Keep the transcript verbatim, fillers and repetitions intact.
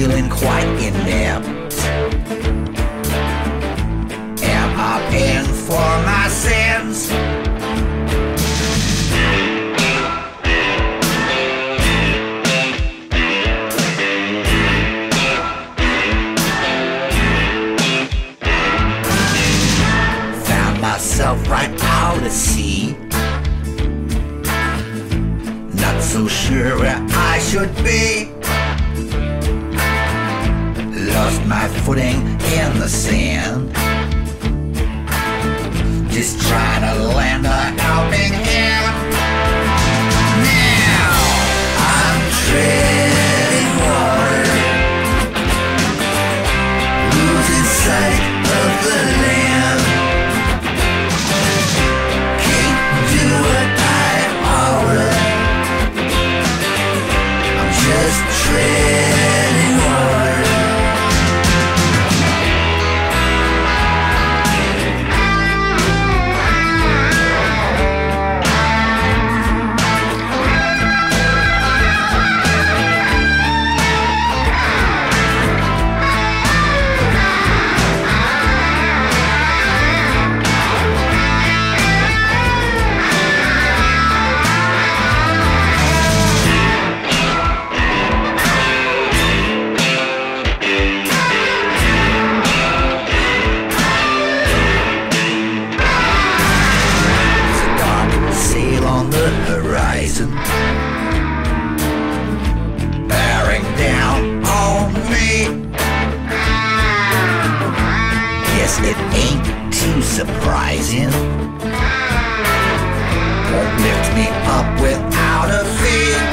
feeling quite inept. Am I paying for my sins? Found myself right out at sea, not so sure where I should be. Lost my footing in the sand, just trying to lend a helping hand. Now I'm treading water, losing sight of the land. Can't do what I oughta. I'm just treading water. Bearing down on me. Guess it ain't too surprising. Won't lift me up without a fee.